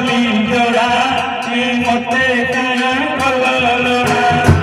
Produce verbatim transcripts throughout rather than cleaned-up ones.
कली जोड़ा मोटे कलोड़ा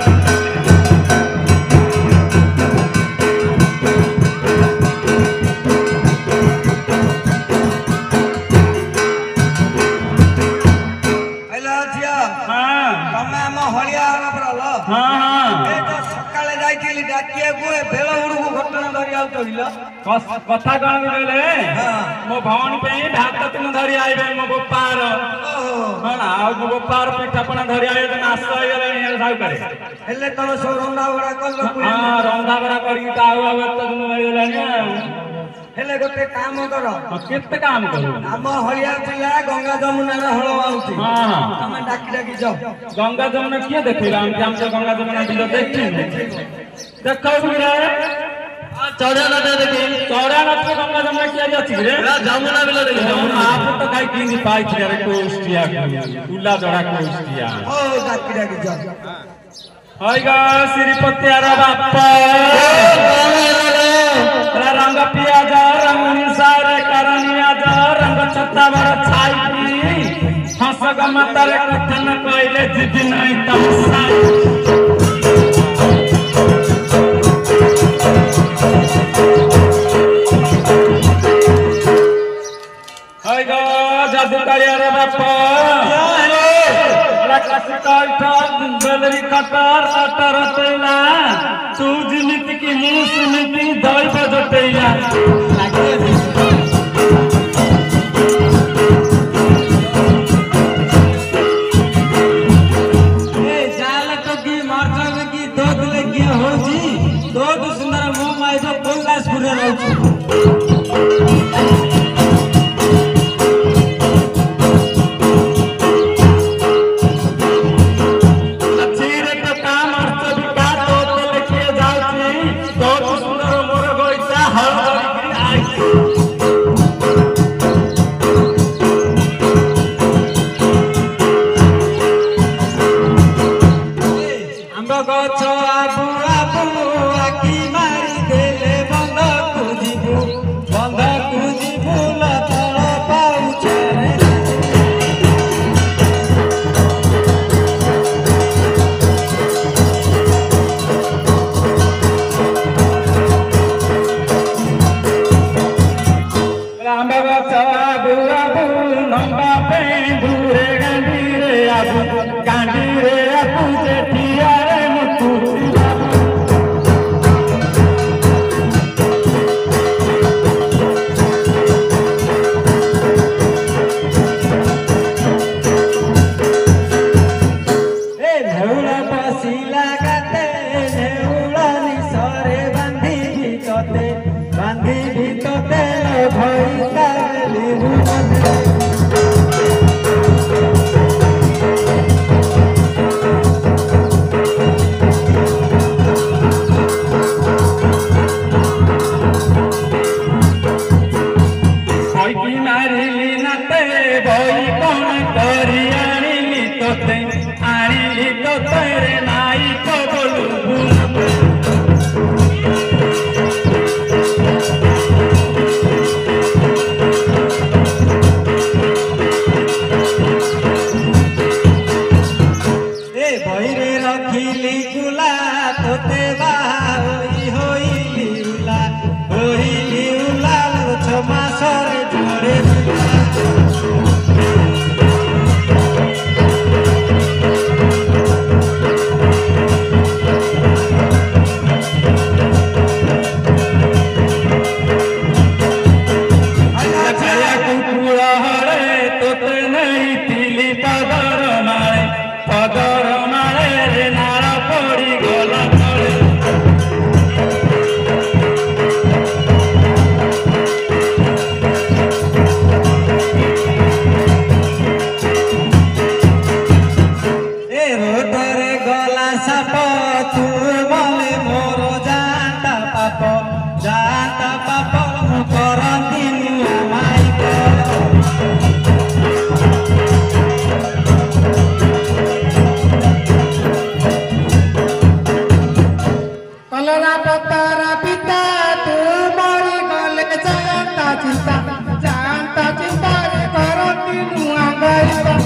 कथा कौन बोले मो भौणी पे भात तुम धरी आइबे मो गोपार हाँ मो गोपार पिठापना धरी आइबे नाश हो गले साहू करे हेले तब सब रंधा बड़ा कर हाँ रंधा बड़ा करी आउ आउ तो तुम मर गलानी हेले गोटे काम कर केते काम करू आम हलिया पिला गंगा जमुना रे हळ आउची हां हां तमे डाकी डाकी जाओ गंगा जमुना किए देखिला हम हम तो गंगा जमुना बिलो देखी देखौ रे चौड़ा नद देखी चौड़ा नद में गंगा जमुना किया जाती रे जमुना बिलो देखी जमुना आप तो काई किनी पाई थी रे कोस्टिया उला जड़ा कोस्टिया ओ डाकी डाकी जाओ होइगा श्रीपति आरा बाप्पा रंग पियाज रंग सारे करनियाज रंग छत्ता बड़ छाई हंस गमतर कथन कहले जिद नहीं तमसा हाय गो जादू करिया बाप्पा बदरी कटर अटर तेला तू जिमित की मुंह सुनती दई बजटेला ए जाल तो की मरजन की दूध लगी हो जी दूध सुंदर मुंह माय जो बोलला सुरे रहू Jangan tak cinta, jangan tak cinta, kalau di luar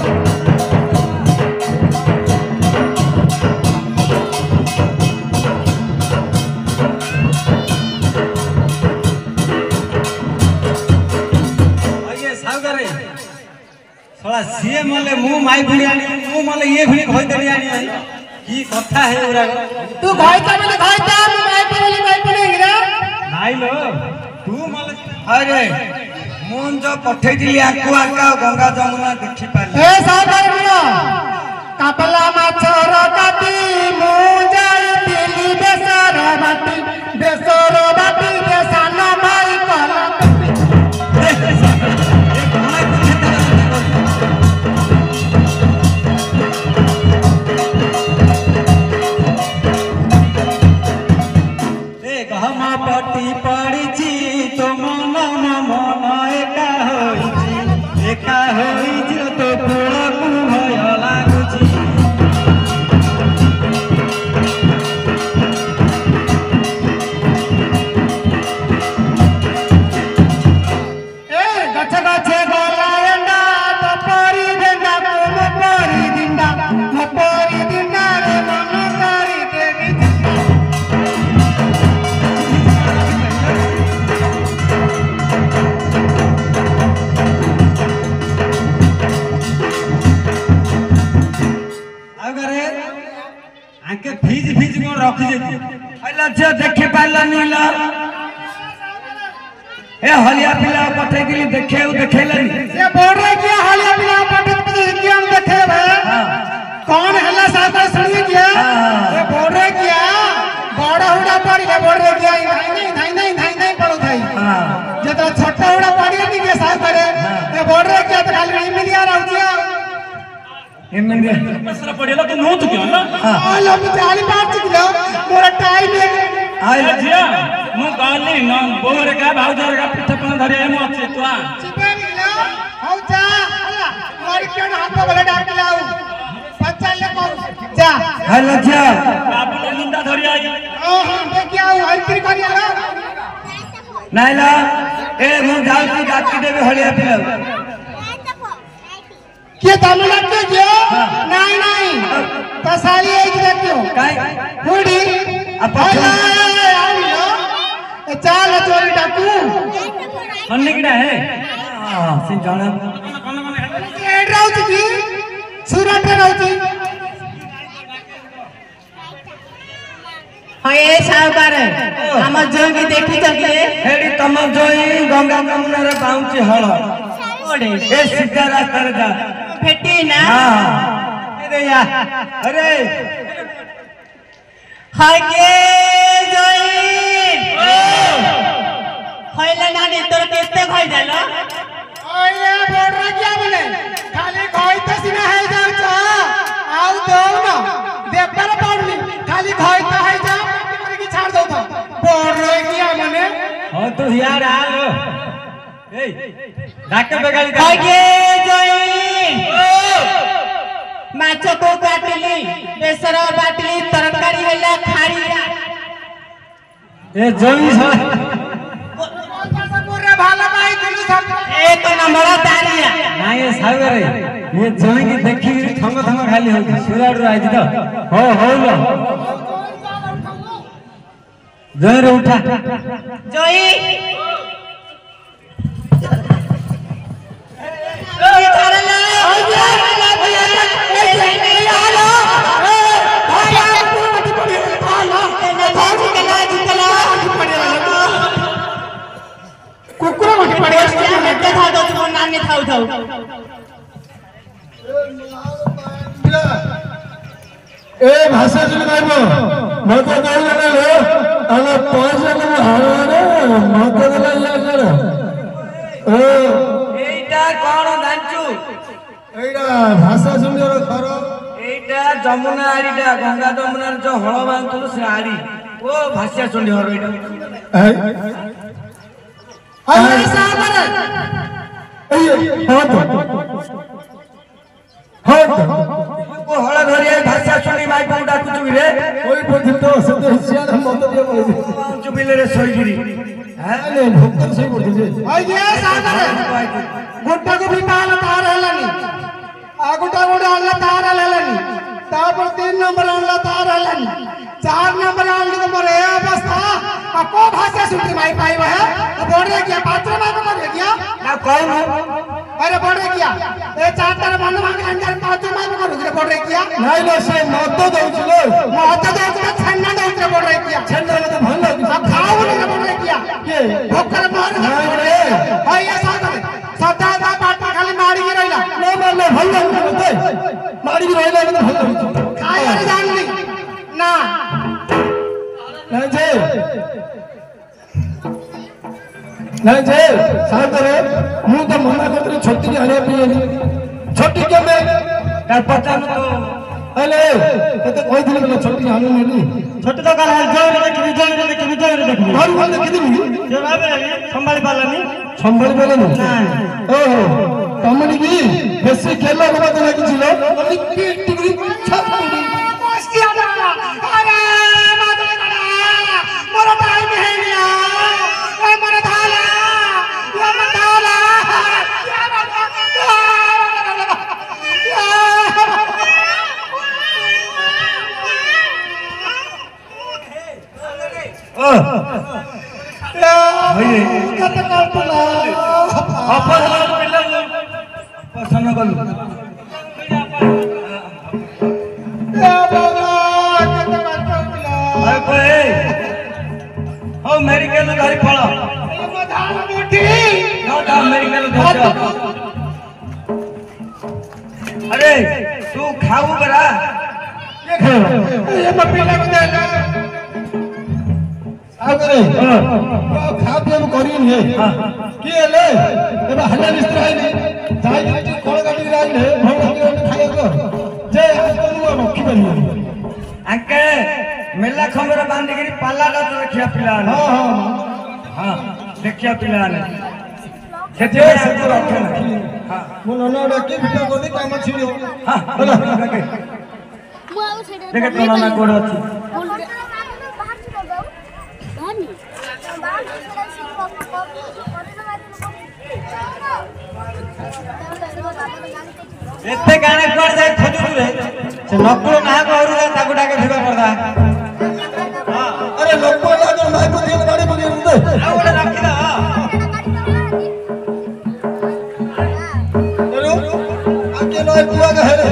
सला सीए मले मु माई भुणी आनी मु मले ये भुणी भई देली आनी भाई की कथा है उरा तू घाइता मले घाइता मु माई पड़ली माई पड़ेगी रे नाइ लो तू मले अरे मुन जो पठै दिली आकु आका गंगा जमुना देखि पाली ए सागर बिना कापला माछर काटी मु जाई दिली बेसर बाटी बेसर बाटी बेसान माई कला पटी पड़ी तो मन मन एका होई एका होई तो पूरा को भय लागुची ए गछ गछ गोला एंडा तो परी देंडा को परी दिंडा म परी दिंडा रे मन करी देवी आके फीज फीज को रखी जेती हला जे देखे पाला नीला ए हलिया पिला पठे दिली देखे उ देखेलनी ये बोल रहे कि हलिया पिला पठे दिली कि हम देखे बे कौन हला साथ सुनिए क्या ये बोल रहे क्या बड़ा हुड़ा पड़ी ले बोल रहे क्या नहीं नहीं नहीं नहीं नहीं पड़ो भाई हां जतरा छोटा हुड़ा पड़ी नहीं के साथ करे ये बोल रहे क्या तो खाली नहीं मिलिया रहउजिया एमने मसरा पड़ेला तो नो तो क्यों ना हां लो मुझे आली बात किलो मोरा टाइम है आय जिया मु गाली न बोरे का भाउजर का पिठ पण धरे मु अच्छे तोआ चिपे मिलो हौ जा हल्ला मोरी के हाथ में बले डाक लाऊ बच्चा ले को जा हला जा बाबू ने निंदा धरी आई ओ हां देख आऊ हरकिर करी आला नाइला ए मु जाऊ की डाकी देबे हलिया पिला के तनु लगते जो नहीं नहीं तसाली एक देखियो काई हुडी अपन ए चाल चोरी डाकू अन्ने किडा है हां सिन जाना ए राउती की सुरत राउती हये सावकार हम जो भी देखि तके हेडी तम जोई गंगा जमुना रे बाउची हळ ओडे ए सीधा रास्ता रे जा फेटी ना हां अरे या अरे हये जोई हयला नानी तोर केते खइ देलो ओए बोल रहा क्या बोले खाली खोई तो सिना है जाऊ छ आउ दो ना देपर पड़नी खाली खोई तो है जा करे की छाड़ दो था बोल रहा क्या मने हो तो यार आ लो ए डाके बेगाली हये जोई माछ को काटली बेसर बाटली तरकारी हैला खाड़ी ए जोई छ पूरे भाला भाई दिलु सब एक नंबर तारिया ना ये सागर ये जोई की देखी थंग थंग खाली हो सुराड रो आइज तो हो हो लो जोई रे उठा जोई ये करला कुकुर मत पड़े मत था तो तुम नानी थाउ थाउ ए भाषा सुन गाइबो मते गाइले ले अले पैसा ले हारे मते ले ले ए एटा कोन जानचू एडा भाषा सुन रो खर एटा जमुना आड़ीटा गंगा जमुना जो हळ बांतु से आड़ी ओ भाषा सुन हर एटा अरे सागर ए हो तो हो तो को हळ धरिया भाषा सुनी माई को डाकुचु रे कोई पथि तो सते सियार मत दियो बोल चुबिले रे सोईगिरी आले भक्तन से बोल दे अरे सागर गुट्टा को भी पाल तार हलनी आ गुट्टा गुड़ा हल्ला तार हलनी तापर तीन नंबर हल्ला तार हलनी चार नंबर हल्ला तो मोरे अवस्था आ को भाषा सुनती माई पाई है बोल रे क्या पात्र में को रे क्या ना कौन अरे बोल रहे किया ए चार तार मन मांगे अंदर पांच मार करू रे बोल रहे किया नहीं ना से मत दउछ लो मत दउछ छन्ना दउछ रे बोल रहे किया छन्ना तो भल लागी सब खाओ रे बोल रहे किया के भोकर मार नहीं रे भाई ये साथ सदा दा पाट खाली मारी के रहिला ना मारले भल लागी मते मारी के रहिला तो भल लागी खाए रे जान ली ना नहीं जे नहीं जे साहब रे मु तो मना करते छोटी के आने पे छोटी के में का पता न तो अले तो तो कोई दिन में छोटी आने नहीं छोटे तो काल जोर देखि जोर देखि जोर देखि घर वाले कितनी मिली जो आबे संभाली पालानी संभाल बोले नहीं ओहो तमनी की बेसी खेला बना तो लगी छिलो अभी पीट टिकरी छापड़ी कोस्टिया ना अरे मादे बड़ा मोर टाइम है गया ए मोर धाला ये मत धाला ये ओ भई कत कर पला अपन पिल्ला पसंद कर ए बाबा कत कर पला अरे कोई ओ मेरी के गाड़ी पड़ा ये मत धाला मोटी ना था मेरी के घर अरे तू खाऊ बरा ये खा ये मपीला को दे ले आगरे खा पिया में करी नहीं की हेले एबा हल्ला मिस्त्री आइले जाई जी कोळ गाडी आइले भौला के खाए को जे कोनु रखी बनी अंके मेला खंबर बांध के पाला का तो रखिया पिला ने हां हां हां देखिया पिला ने सेते से तो रखे हां मो नना डाके बिटा को दे काम छियो हां बोला देखे तो नना कोड अछि एते गाने कोड जाय खोजु रे से नकुल ना कहरु रे ताकु डाके भिबा करदा अरे लोको लागो माई को दिन गाड़ी बगे दे आ ओले राखी दा अरे आके नय बुआ का है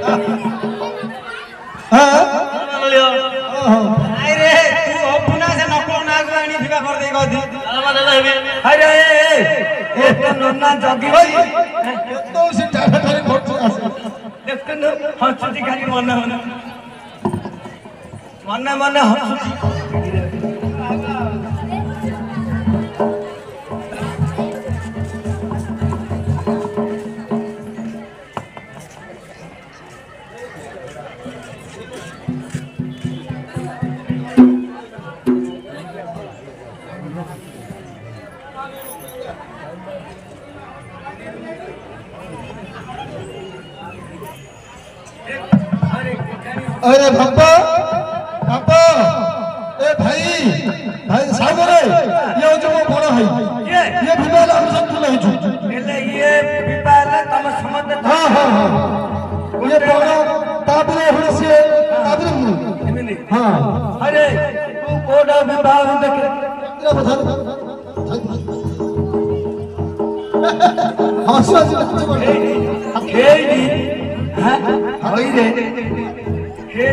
हां लियो आई रे तू अपना से नकुल ना गानी भिबा कर दे गदी अरे ए तो नन्ना जगी तो से टाटा टारे फोट आस देखते न हंसुती खाली मन मन मन मन हंसुती अरे भप्पा भप्पा ए भाई भाई सागरे ये जो बड़ है ये ये विवाद हम सब नहीं छु ले ये विवाद तम समझ हां हां हां ये बड़ ताबरे हुसे ताबरे मु हां अरे तू कोडा विवाद देखे तेरा बता हंसो जी बड़े हे दी हां होई रे हे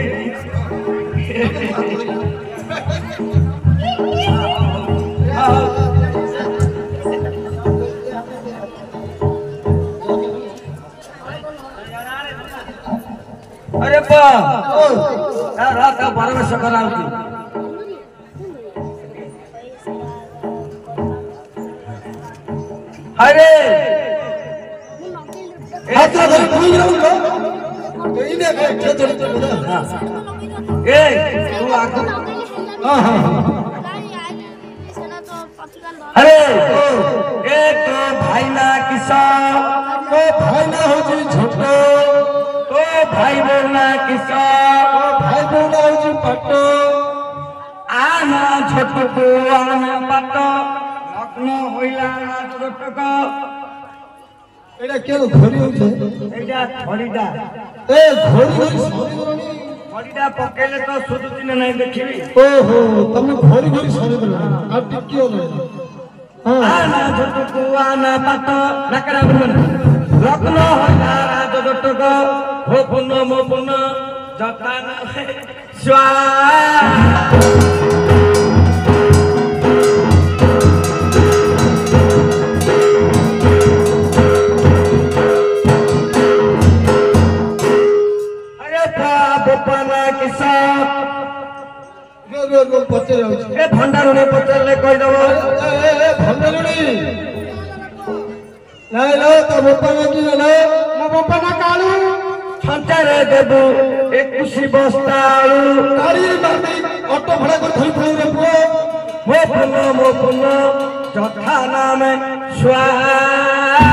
अरे बा यार रात का बारह में शक्कर आती अरे हाथ धर कोई रहू तो इने के चल चल ए तू आगो हां हां अरे ए तो भाई ना किसान तो भाई ना हो जी छोटो तो भाई बोलना किसान भाई बोला हो जी पट्टो आना छोटो को आना पट्टो लग्न होइला ना छोटो को एटा के घोरी हो छे एटा थोड़ीटा ए घोरी घोरी सरी गरनी थोड़ीटा पकेले तो सुदु दिन नहीं देखिबी ओहो तुम घोरी घोरी सरी गरनी अब टिकियो नहीं हां आना छोटो को आना पट्टो नकरा बोलना যথা নামে স্বাহা ପଚାର ଭଣ୍ଡାରୁଣୀ ପଚାରିଲେ କହିଦବ ଭଣ୍ଡାରୁଣୀ ନାଇଁ ଲୋ ତା ବୋପା ନା କି ଲୋ ମୋ ବାପା ନା କାଳୁ ଛଞ୍ଚାରେ ଦେବୁ ଏକୋଇଶି ବସ୍ତା ଆଳୁ ଗାଡି ମାରି ଅଟୋ ଭଡା କରି ଧରି ପଳେଇଲେ ପୁଅ ମୋ ପୁନ ମୋ ପୁନ ଯଥା ନାମେ ସ୍ୱାହା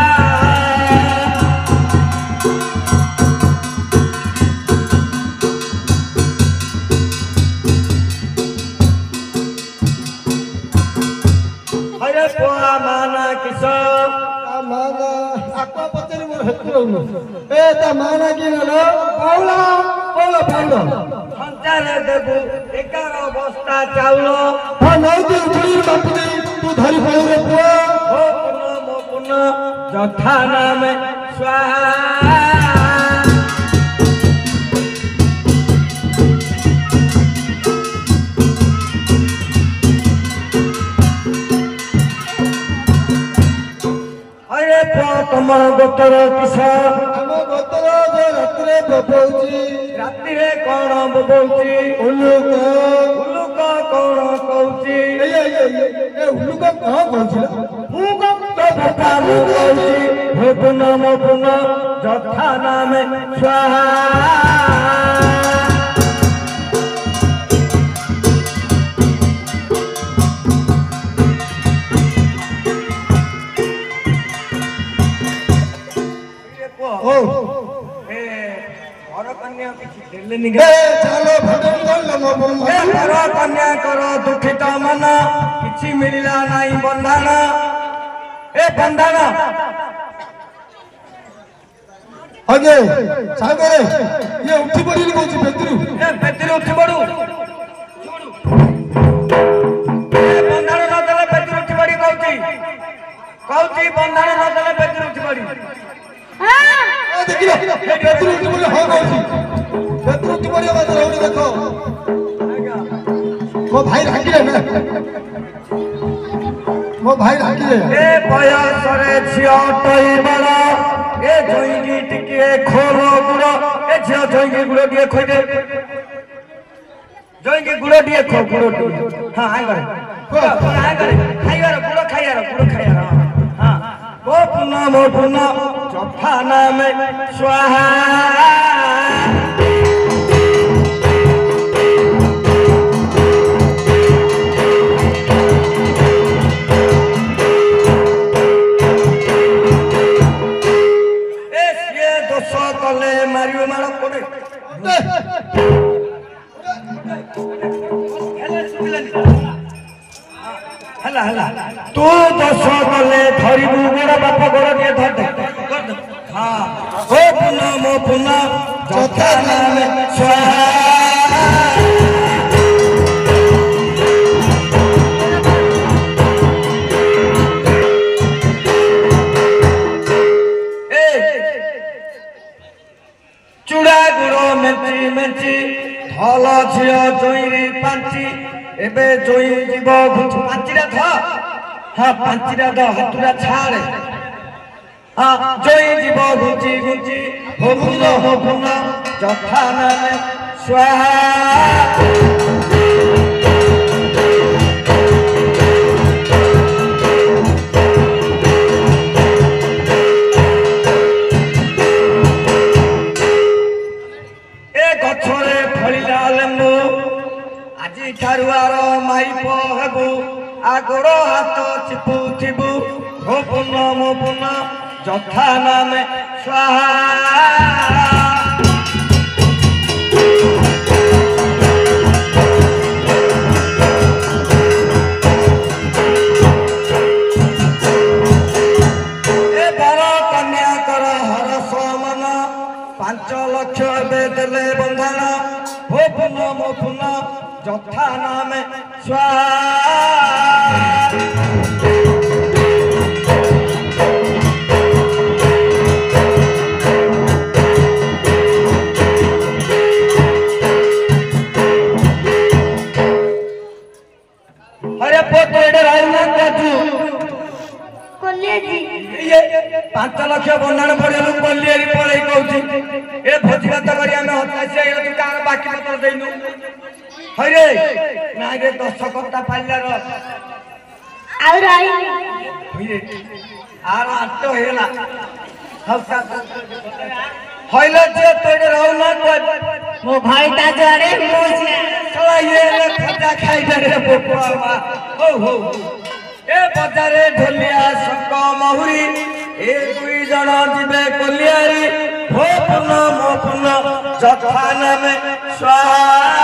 ମାନା କିସ ତା ମା ନା ଆକୁ ପଚାରି ମୋର ହେତୁ ରହୁନ ଏ ତା ମା ନା କି ଲୋ ପାଉଳ ପାଉଳ ପାଉଳ ସଞ୍ଚାରେ ଦେବୁ ଏଗାର ବସ୍ତା ଚାଉଳ ହଁ ନଉତି ଉଠୁଳି ବାପୁନି ତୁ ଧରି ପଳେଇଲେ ପୁଅ ମୋ ପୁନ ମୋ ପୁନ ଯଥା ନାମେ ସ୍ୱାହା ତମର ଗୋତର କିସ ଆମ ଗୋତର ଯେ ରାତିରେ ବୋବଉଛି ରାତିରେ କଣ ବୋବଉଛି ଉଲୁକ ଉଲୁକ କଣ କହୁଛି ଏ ଉଲୁକ କଣ କହୁଛି ମୁଁ କଣ କଥା ମୁଁ କହୁଛି ମୋ ପୁନ ମୋ ପୁନ ଯଥା ନାମେ ସ୍ୱାହା କନ୍ୟା କର ଦୁଃଖିତ ମନ କିଛି ମିଳିଲା ନାହିଁ ବନ୍ଧାଣ ଏ ବନ୍ଧାଣ ଆଜ୍ଞା ସାଗରେ ଇଏ ଉଠି ପଡ଼ିଲି କହୁଛି ବେତିରୁ ଏ ବେତିରୁ ଉଠି ପଡୁ ବନ୍ଧାଣ ନଦେଲେ ବେତିରୁ ଉଠି ପଡି କହୁଛି କହୁଛି ବନ୍ଧାଣ ନଦେଲେ ବେତିରୁ ଉଠି ପଡି ଦେଖିଲ ବେତିରୁ ଉଠି ପଡ଼ିଲେ ହଁ କହୁଛି ବେତିରୁ ଉଠି ପଡ଼ିବ ମାତ୍ର ହଉନି ଦେଖ ମୋ ଭାଇ ରାଗିଲେ ନା ମୋ ଭାଇ ରାଗିଲେ ଏ ବୟସରେ ଝିଅ ଟଇ ବଳ ଏ ଝଇକି ଟିକେ ଖୋଲ ଗୁଡ଼ ଏ ଝିଅ ଝଇକି ଗୁଡ଼ ଟିକେ ଖୋଇଦେ ଝଇକି ଗୁଡ଼ ଟିକେ ଖୋ ଗୁଡ଼ ଟିକେ ହଁ ଆଙ୍ଗରେ ଆଙ୍ଗରେ ଖାଇବାର ଗୁଡ଼ ଖାଇବାର ଗୁଡ଼ ଖାଇବାର ହଁ ମୋ ପୁନ ମୋ ପୁନ ଯଥା ନାମେ ସ୍ୱାହା କଲେ ମାରିବ ମାଳ କୋଡେ ହେଲା ହେଲା ତୁ ଦୋଷ କଲେ ଧରିବୁ ଗୋଡ଼ ବାପ ଗୋଡ଼ ଟିକେ ଧରିଦେ ହଁ ଓ ପୁନ ମୋ ପୁନ ଯଥା ନାମେ ସ୍ୱାହା ଚୁଡ଼ା ଗୁଡ଼ ମେଞ୍ଚି ମେଞ୍ଚି ଧଲ ଝିଅ ଜଇଁରେ ପାଞ୍ଚି ଏବେ ଜଇଁ ଯିବ ଘୁଞ୍ଚି ପାଞ୍ଚିଟା ଧ ହଁ ପାଞ୍ଚିଟା ଧ ହାତୁଟା ଛାଡ଼େ ହଁ ଜଇଁ ଯିବ ଘୁଞ୍ଚି ଘୁଞ୍ଚି ହୋ ପୁନ ହୋ ପୁନ ଯଥା ନାମେ ସ୍ୱାହା ଠାରୁ ଆର ମାଇପ ହେବୁ ଆଗର ହାତ ଚିପୁଥିବୁ ମୋ ପୁନ ମୋ ପୁନ ଯଥା ନାମେ ସ୍ୱାହା ଏ ବାର କନ୍ୟା କର ହରସ ମନ ପାଞ୍ଚ ଲକ୍ଷ ଏବେ ଦେଲେ ବନ୍ଧାଣ ମୋ ପୁନ ମୋ ପୁନ ଯଥା ନାମେ ସ୍ୱାହା ବନ୍ଧାଣ ପଡ଼ିଗଲୁ ପଲ୍ଲିଆରି ପଳେଇ କହୁଛି ଏ ଭୋଜି ଭାତ କରି ଆମେ ହତାଶି ହେଇଗଲା ତୁ କାହାର ବାକି ପତ୍ର ଦେଇନୁ ହଇରେ ନାଇଁ ରେ ଦଶ କର୍ତ୍ତା ପାଇଲାର ଆଉ ରାଇ ହଇରେ ଆର ଆଟ ହେଇଗଲା হইল যে তোর রৌন ମୋ ଭାଇଟା ଯୁଆଡେ ମୁଁ ଶଳା ଇଏ ହେଲେ ଖଜା ଖାଇଦେରେ ବୋପା ମା ହଉ ହଉ ଏ ବଜାରେ ଢୋଲିଆ ଶଙ୍ଖ ମହୁରୀ ଏ ଦୁଇ ଜଣ ଯିବେ କଲିଆରି ହୋ ପୂର୍ଣ୍ଣ ମୋ ପୂର୍ଣ୍ଣ ଯଥା ନାମେ ସ୍ୱାହା